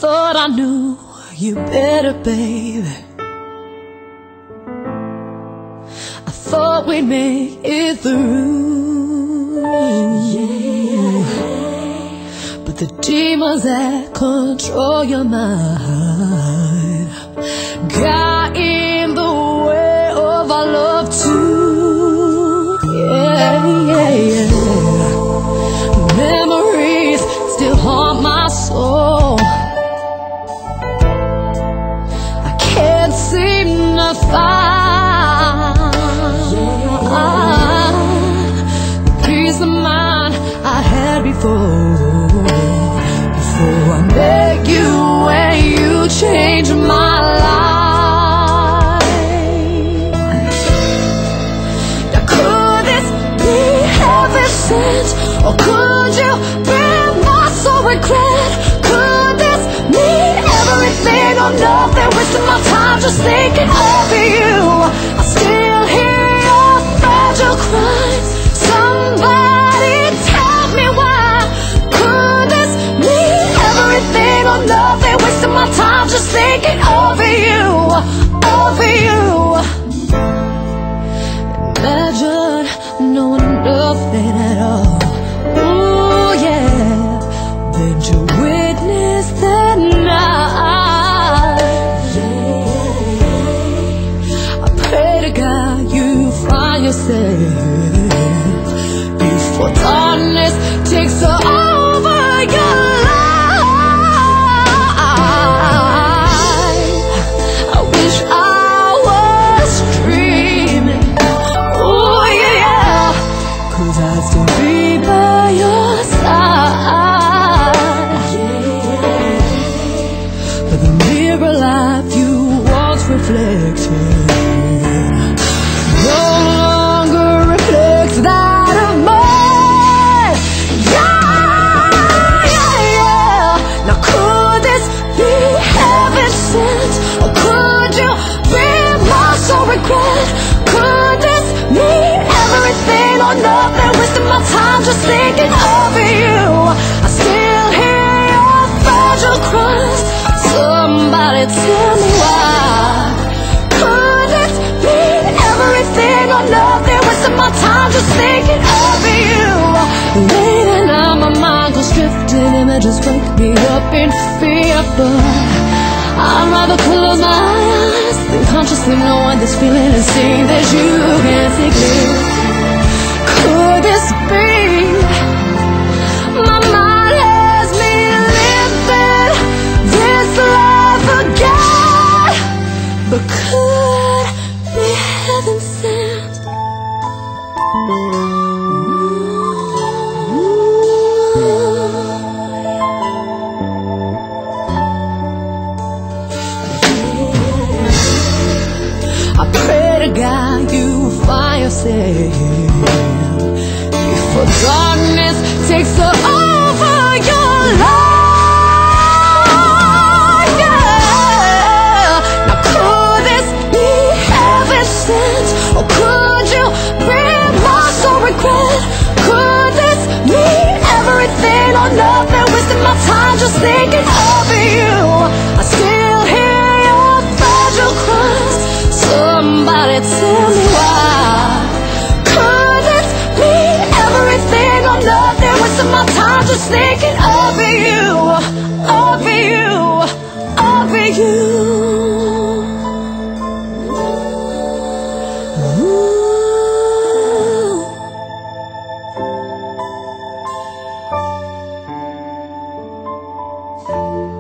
thought I knew you better, baby. I thought we'd make it through, yeah. But the demons that control your mind got in the way of our love too, yeah, yeah, yeah. Memories still haunt my soul. I can't seem to find the peace of mind I had before I met you and you changed my life. Now could this be heaven sent, or could you bring my soul regret? Could this mean everything or nothing? Wasting my time just thinking of you. I still hear your fragile cries. Somebody tell me why. Could this mean everything or nothing? Wasting my time just thinking of you, of you. Imagine knowing nothing at all. Ooh, yeah. Then to witness that night, yeah. I pray to God you find yourself before darkness takes over your life. I wish I was dreaming. Ooh, yeah. 'Cause I'd still be by your side, yeah. But the mirror life you once reflected no longer reflects that of mine, yeah, yeah, yeah. Now could this be heaven sent, or could you bring my soul regret? Could this mean everything or nothing? Wasting my time just thinking of you. I still hear your fragile cries. Somebody tell me why. Could it mean everything or nothing? Wasting my time just thinking of you. Late at night my mind goes drifting, images wake me up in fear, but I'd rather close my eyes than consciously knowing this feeling and seeing that you can't take me. Could this be? My mind has me living this life again, but could be heaven sent. I pray to God you find yourself before darkness takes over your life, yeah. Now could this be heaven sent, or could you bring my soul regret? Could this mean everything or nothing? Wasting my time just thinking of you. I still hear your fragile cries. Somebody tell me why. Could it mean everything or nothing? Wasting my time just thinking of you, of you, of you. Ooh.